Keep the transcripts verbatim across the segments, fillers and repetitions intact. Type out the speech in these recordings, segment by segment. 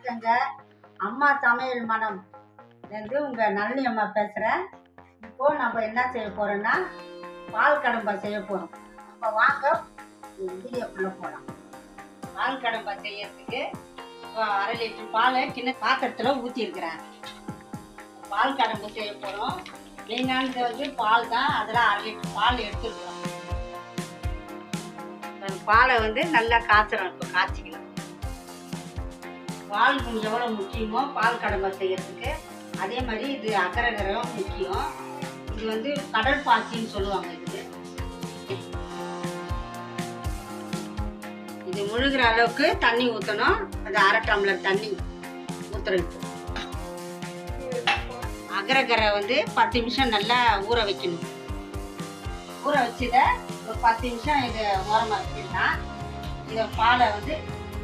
வணக்கங்க. அம்மா சமையல் மனம் வந்து உங்க நளினி அம்மா பேசுறேன். இப்போ நம்ம என்ன செய்ய போறோம்னா பால் கடம்பா செய்ய போறோம். அப்ப வாங்க வீடியோக்குள்ள போலாம். பால் கடம்பா செய்யறதுக்கு அரை லிட்டர் பாலை சின்ன பாத்திரத்துல ஊத்தி இருக்கிறேன். பால் கடம்பு செய்ய போறோம். மெயினானது வந்து பால் தான். அதில் அரை லிட்டர் பால் எடுத்துருக்கோம். பாலை வந்து நல்லா காய்ச்சணும். இப்போ காய்ச்சிக்கலாம். பால் எவ்வளோ முக்கியமோ பால் கடம்பை செய்யறதுக்கு அதே மாதிரி இது அகரகரம் முக்கியம். இது வந்து கடல் பாசின்னு சொல்லுவாங்க. இது இது முழுகிற அளவுக்கு தண்ணி ஊற்றணும். அது அரை டம்ளர் தண்ணி ஊற்றுறது. அகரகரை வந்து பத்து நிமிஷம் நல்லா ஊற வைக்கணும். ஊற வச்சத ஒரு பத்து நிமிஷம் இதை ஓரமாக வச்சிடலாம். இதை பாலை வந்து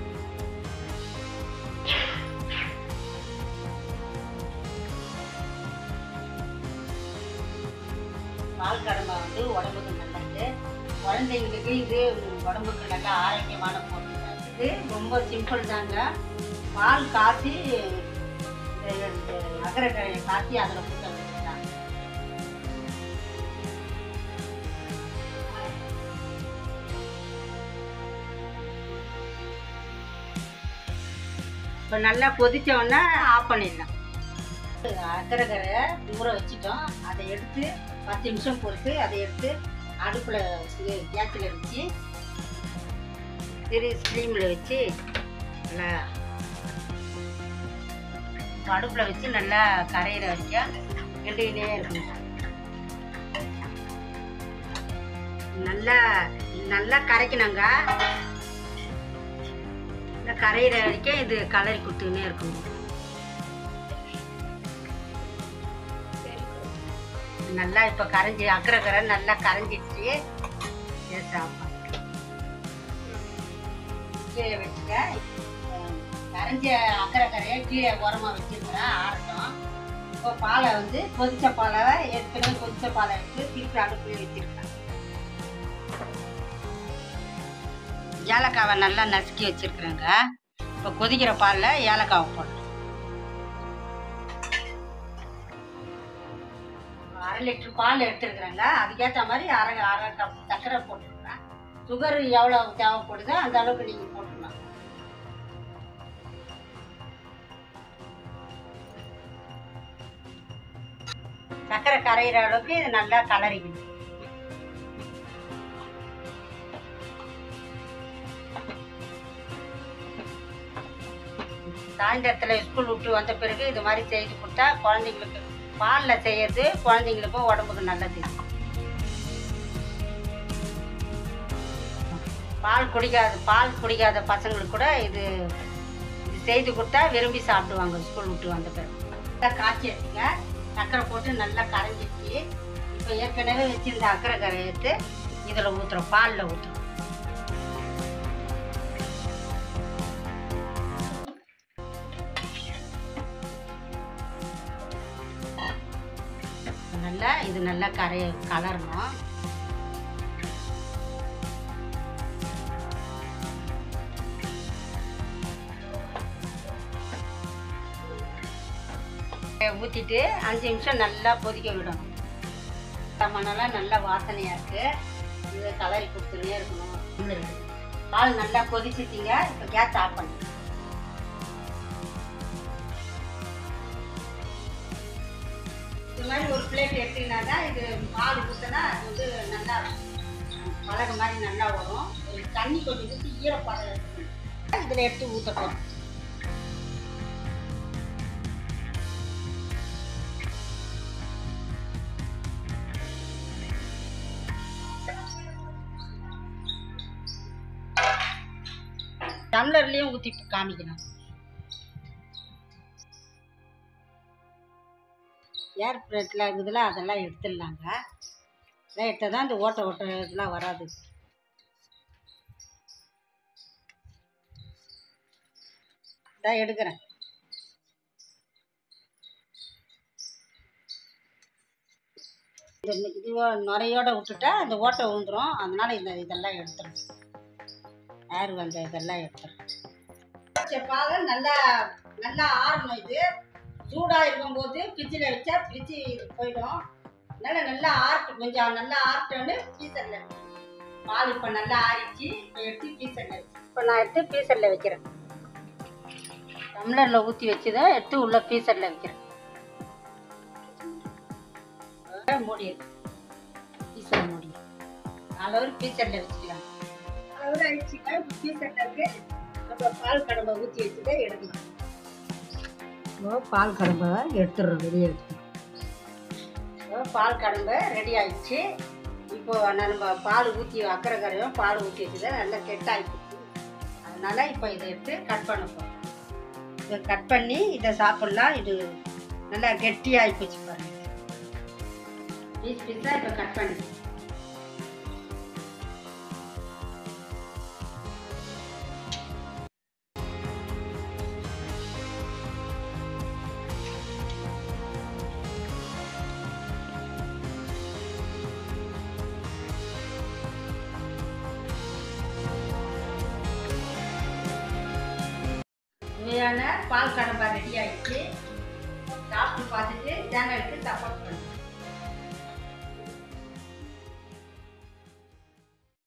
பால் கடம்பா வந்து உடம்புக்கு நல்லது. குழந்தைங்களுக்கு இது உடம்புக்கு நல்ல ஆரோக்கியமான பொருள். இது ரொம்ப சிம்பிள் தாங்க. பால் காய்ச்சி அகரகரையை காய்ச்சி அதில் ஊற்ற வச்சுருக்காங்க. இப்போ நல்லா கொதிச்சோன்னா ஆஃப் பண்ணிடலாம். அகரகரை ஊற வச்சிட்டோம். அதை எடுத்து பத்து நிமிஷம் பொறுத்து அதை எடுத்து அடுப்பில் கேஸில் வச்சு திரு ஸ்லீமில் வச்சு நல்லா அடுப்பில் வச்சு நல்லா கரையிற வரைக்கும் கிண்டினே இருக்கணும். நல்லா நல்லா கரைக்கணுங்க. இந்த கரையிற வரைக்கும் இது கலரி கொடுத்துக்கினே இருக்கணும். நல்லா இப்போ கரைஞ்சி அக்கறை நல்லா கரைஞ்சிடுச்சு. கீழே வச்சுக்க கரைஞ்ச அக்கறை கீழே உரமாக வச்சுருக்கிறேன். ஆறட்டும். இப்போ பாலை வந்து கொதிச்ச பாலை ஏற்கனவே கொதிச்ச பாலை எடுத்து திருப்பி அடுப்புல வச்சுருக்கேன். ஏலக்காவை நல்லா நசுக்கி வச்சுருக்குறேங்க. இப்போ கொதிக்கிற பாலில் ஏலக்காவை போடணும். அரை லிட்டர் பால் எடுத்துருக்குறேங்க. அதுக்கேற்ற மாதிரி அரை அரை கப் சர்க்கரை போட்டுருக்கேன். சுகர் எவ்வளோ தேவைப்படுதோ அந்த அளவுக்கு நீங்கள் போட்டுக்கலாம். சர்க்கரை கரையிற அளவுக்கு இது நல்லா கலரிக்கணும். சாயந்தரத்தில் ஸ்கூல் விட்டு வந்த பிறகு இது மாதிரி செய்து கொடுத்தா குழந்தைங்களுக்கு பாலில் செய்யறது குழந்தைங்களுக்கும் உடம்புக்கு நல்லது. பால் குடிக்காத பால் குடிக்காத பசங்களுக்கு கூட இது இது செய்து கொடுத்தா விரும்பி சாப்பிடுவாங்க. ஸ்கூல் விட்டு வந்த பிறகு நல்லா காய்ச்சி எடுத்துங்க. சர்க்கரை போட்டு நல்லா கரைஞ்சிடுச்சு. இப்போ ஏற்கனவே வச்சுருந்த அக்கறை கரை எடுத்து இதில் ஊற்றுறோம். பாலில் ஊற்றுறோம். நல்லா இது நல்லா கரைய கலரணும். ஊற்றிட்டு அஞ்சு நிமிஷம் நல்லா கொதிக்க விடணும். மணலாம் நல்லா வாசனையாக இருக்குது. இதை கலரி கொடுத்துன்னே இருக்கணும். பால் நல்லா கொதிச்சிட்டிங்க. இப்போ கேஸ் ஆஃப் பண்ணி இது மாதிரி ஒரு பிளேட் எடுத்தீங்கன்னா தான் இது பால் ஊற்றினா அது வந்து நல்லா பழகு மாதிரி நல்லா வரும். ஒரு தண்ணி கொஞ்சம் ஊற்றி ஈரப்பழம் எடுத்துக்கணும். இதில் எடுத்து ஊற்றப்போம். டம்ளர்லேயும் ஊற்றி காமிக்கணும். ஏர் பிளேட்டில் இருக்குதுல அதெல்லாம் எடுத்துடலாங்க. எடுத்தால் தான் இந்த ஓட்ட ஓட்ட இதெல்லாம் வராது. இதான் எடுக்கிறேன். இந்த இதுவோ நுரையோட விட்டுட்டா இந்த ஓட்டை விழுந்துடும். அதனால இந்த இதெல்லாம் எடுத்துடும். ஏர் வந்த இதெல்லாம் எடுத்துடும். வச்ச பாலை நல்லா நல்லா ஆறணும். இது சூடாக இருக்கும்போது ஃப்ரிட்ஜில் வச்சா ஃப்ரிட்ஜு போயிடும். அதனால் நல்லா ஆறட்டும், கொஞ்சம் நல்லா ஆறட்டோன்னு ஃப்ரீசரில் பால் இப்போ நல்லா ஆறிச்சு. இப்போ எடுத்து ஃப்ரீசரில் வச்சு இப்போ நான் எடுத்து ஃப்ரீசரில் வைக்கிறேன். டம்ளரில் ஊற்றி வச்சு தான் எடுத்து உள்ள ஃப்ரீசரில் வைக்கிறேன். மூடிடு, ஃப்ரீசர் மூடி அளவு ஃப்ரீசரில் வச்சுக்கலாம். அளவு ஆயிடுச்சுன்னா இப்போ ஃப்ரீசரில் இருக்கு. நம்ம பால் கடம்பை ஊற்றி வச்சுட்டு எடுக்கலாம். பால் கடம்பை எடுத்துடுறோம், வெளியே எடுத்துக்கிறோம். பால் கடம்பை ரெடி ஆயிடுச்சு. இப்போ நம்ம பால் ஊற்றி அக்கறை-அகரையும் பால் ஊற்றி வச்சுதான் நல்லா கெட்டாயிடுச்சு. அதனால இப்போ இதை எடுத்து கட் பண்ண போகிறோம். இதை கட் பண்ணி இதை சாப்பிட்லாம். இது நல்லா கெட்டியாகி போச்சு பாருங்க. பீஸ் பீஸாக இப்போ கட் பண்ணி சுவையான பால் கடம்பா ரெடி ஆகிடுச்சு. சாப்பிட்டு பார்த்துட்டு சேனலுக்கு சப்போர்ட் பண்ணுங்க.